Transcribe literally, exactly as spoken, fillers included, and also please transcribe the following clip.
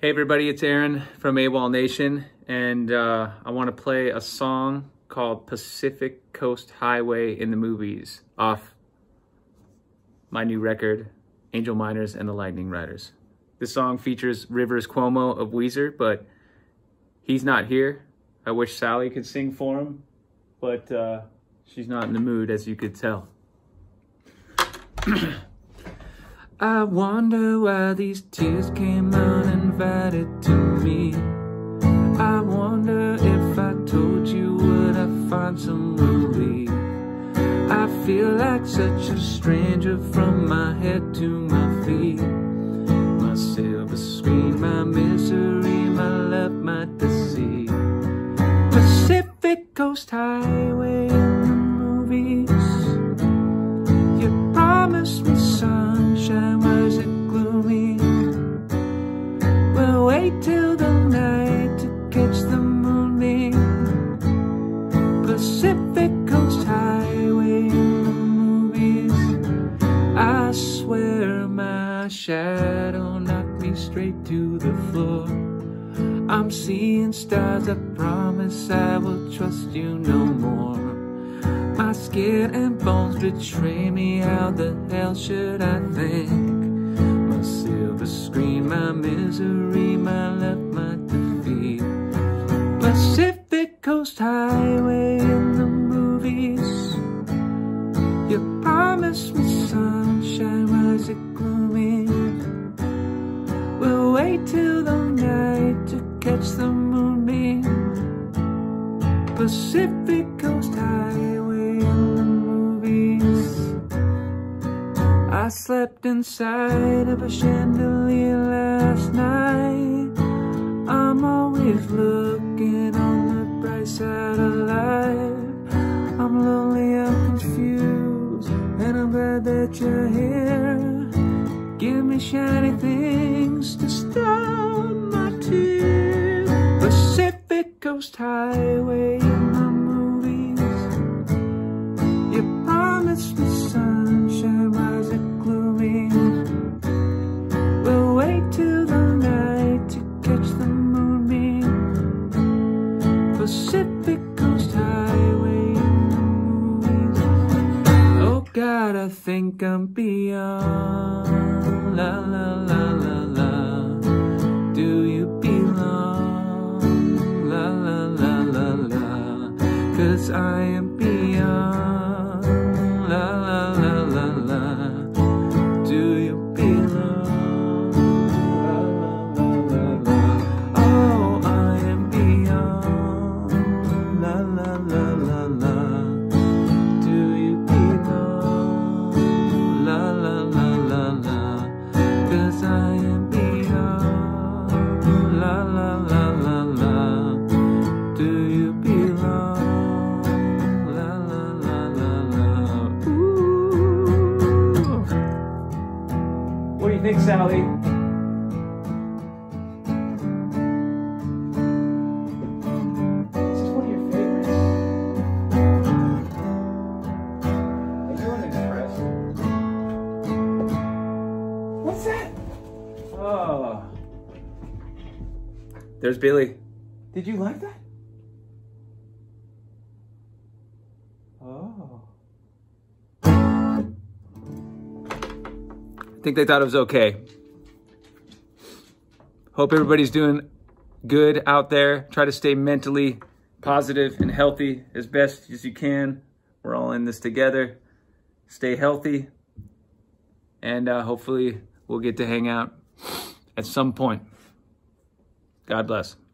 Hey everybody, it's Aaron from AWOL Nation, and uh, I want to play a song called Pacific Coast Highway in the Movies off my new record, Angel Miners and the Lightning Riders. This song features Rivers Cuomo of Weezer, but he's not here. I wish Sally could sing for him, but uh, she's not in the mood, as you could tell. I wonder why these tears came uninvited to me. I wonder if I told you, would I find some relief? I feel like such a stranger from my head to my feet. My silver screen, my misery, my love, my deceit. Pacific Coast Highway in the movies. You promised me sunshine, was it gloomy? We'll wait till the night to catch the moonbeam. Pacific Coast Highway in the movies. I swear my shadow knocked me straight to the floor. I'm seeing stars, I promise I will trust you no more. My skin and bones betray me, how the hell should I think? My silver screen, my misery, my love, my defeat. Pacific Coast Highway in the movies. You promised me sunshine, was it gloomy? We'll wait till the night to catch the moonbeam. Pacific Coast Highway in the movies. I slept inside of a chandelier last night. I'm always looking on the bright side of life. I'm lonely, I'm confused, and I'm glad that you're here. Give me shiny things to stop my tears. Pacific Coast Highway in the movies. You promised me sunshine, was it gloomy? We'll wait till the night to catch the moonbeam. Pacific Coast Highway in the movies. Oh God, I think I'm beyond. La la la la la. Do you belong? La la la la la. 'Cause I am beyond. La la la la la. Do you belong? La la la la la. Oh, I am beyond. La la la la la. Do you belong? La la la la la. 'Cause I am beyond. La la la la la. Do you belong? La la la la la. Ooh. What do you think, Sally? This is one of your favorites. Are you unimpressed? What's that? Oh. There's Billy. Did you like that? Oh. I think they thought it was okay. Hope everybody's doing good out there. Try to stay mentally positive and healthy as best as you can. We're all in this together. Stay healthy. And uh, hopefully we'll get to hang out at some point. God bless.